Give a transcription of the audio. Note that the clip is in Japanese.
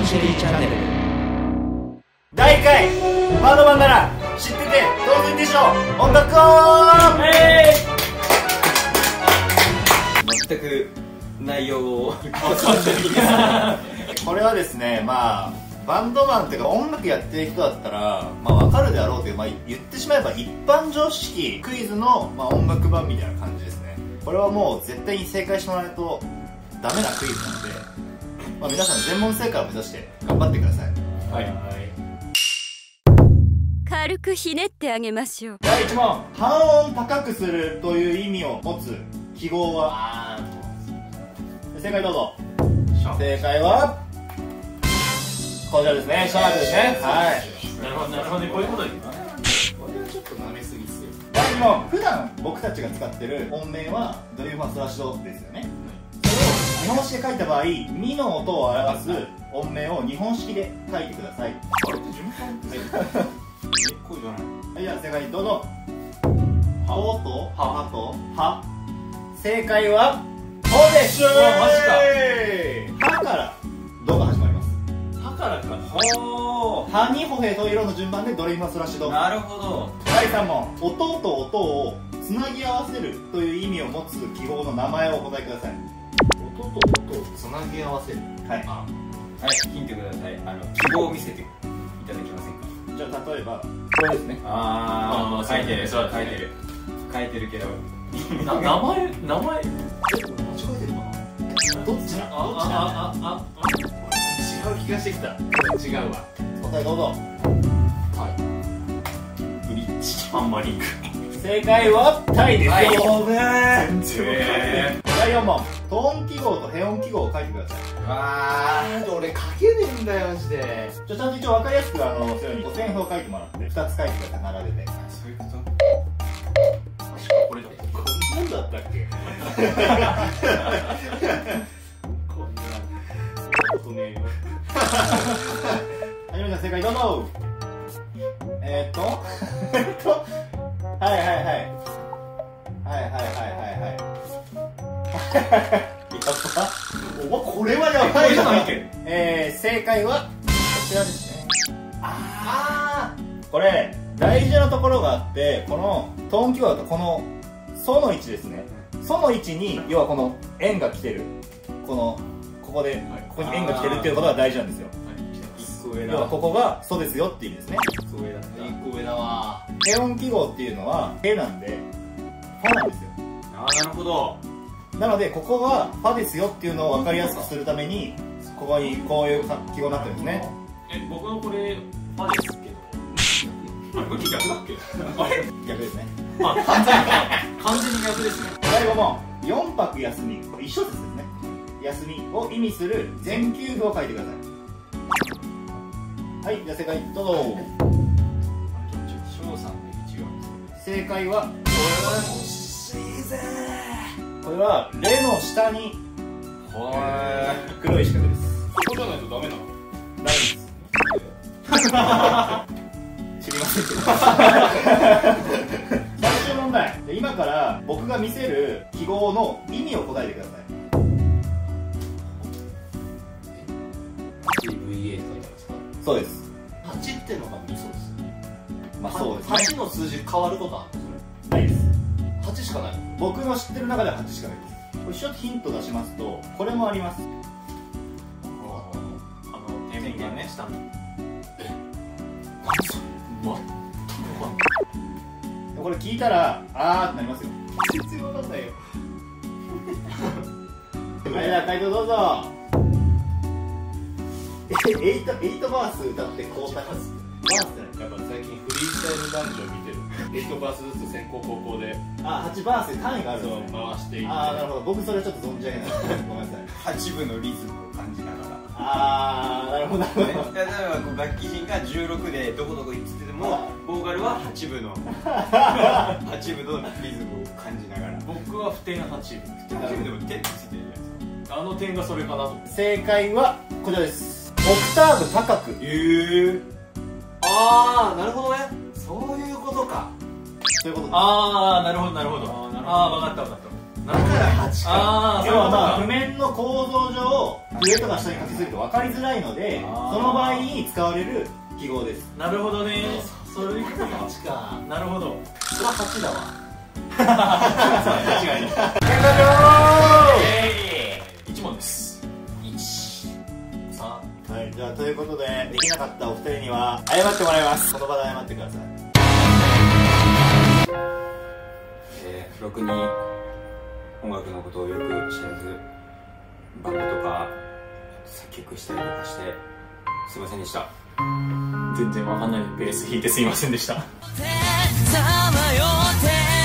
シェリーチャンネル。 第1回バンドマンなら知ってて当然でしょう。音楽を全く内容をこれはですね、まあバンドマンっていうか音楽やってる人だったら、まあ、分かるであろうという、まあ、言ってしまえば一般常識クイズの、まあ、音楽版みたいな感じですね。これはもう絶対に正解してもらわないとダメなクイズなので、まあ、皆さん全問正解を目指して頑張ってください。はい、 軽くひねってあげましょう。 第1問、半音高くするという意味を持つ記号は？正解どうぞ。正解はこちらですね。シャープですね。はい。 なるほどなるほどね、こういうことです。 これはちょっと舐めすぎっすよ。 第2問、普段僕たちが使ってる音名はドリューマスラッシュドですよね。それを日本式で書いた場合、ミの音を表す音名を日本式で書いてください。 あれって順番って結構じゃない。 はい、じゃあ正解どうぞ。ほとはとは。正解はほです。 うわマジはからどが始まります。 はからか。 ほはにほへといろの順番でドリーマスラッシュド。 なるほど。 第3問、音と音をつなぎ合わせるという意味を持つ記号の名前をお答えください。 音と音をつなぎ合わせる。 はい。 はい、ヒントください。記号を見せていただけませんか。 じゃあ例えばこれですね。 ああ、書いてる書いてる書いてるけど名前間違えてるかな。 どっちな違う気がしてきた。違うわ。 答えどうぞ。 ブリッジあんまり正解はタイです。 はい全然第4問、トーン記号とヘ音記号を書いてください。 あー、俺書けねえんだよマジで。 ちゃんと一応分かりやすくそういうふうに線譜を書いてもらって2つ書いてください。並べて。 そういうこと。 これだ。 何だったっけ。 こんなことねえよ。 はじめさん正解どうぞ。はいはいはいはいお前これはやばいな。正解はこちらですね。これ大事なところがあって、このトーン記号だとこのソの位置ですね。ソの位置に要はこの円が来てる、ここでここに円が来てるっていうことが大事なんですよ。要はここがソですよっていう意味ですね。 1個上だった。 1個上だわ。 ヘ音記号っていうのはヘなんでファなんですよ。 ああ、なるほど。 なのでここがファですよっていうのを分かりやすくするためにここにこういう記号になってるんですね。 僕のこれファですけど、これ逆だっけ。あれ逆ですね。 完全に逆ですね。 第5問、4泊休み、これ一緒ですね。休みを意味する全休符を書いてください。はい、じゃあ正解どうぞ。 翔さんで違う。 正解はこれはレの下に黒い四角です。 そこじゃないとダメなの？ ダメです。知りませんけど。最終問題。今から僕が見せる記号の意味を答えてください。 8VA とかですか？ そうです。 8ってのがミソです。 まあそうですね。 8の数字変わることあるの？ ないです。 8しかない。 僕の知ってる中では8しかないです。これちょっとヒント出しますと、これもあります。 点がね、下に。 これ聞いたらあーってなりますよ。 全然わかんないよ。 はい、じゃあ回答どうぞ。8バース歌って交代ます。バースってやっぱ最近フリースタイル男女見てる。8バースずつ先行後攻で 8バースで単位があるんですね。 回していって。 なるほど。僕それちょっと存じ上げない。ごめんなさい。 8部のリズムを感じながら。 なるほどなるほど。 例えばこう楽器陣が16でどこどこ行っててもボーカルは8部の8部のリズムを感じながら。 僕は不点8。 8部でも点ついてるじゃないですか。 あの点がそれかなと。 正解はこちらです。オクターブ高く。 なるほどね。 そういうことか。 そういうことです。 なるほどなるほど。分かった分かった。 だから8か。 要はまあ譜面の構造上と上とか下に書きすぎると分かりづらいので、その場合に使われる記号です。 なるほどね。それ 8か。 なるほど。 それは8だわ。 間違いない。1問です。1、3。 はい、じゃあということでできなかったお二人には謝ってもらいます。この場で謝ってください。 ろくに音楽のことをよく知らずバンドとか作曲したりとかしてすいませんでした。 全然わかんないベース弾いてすいませんでした。 さまよって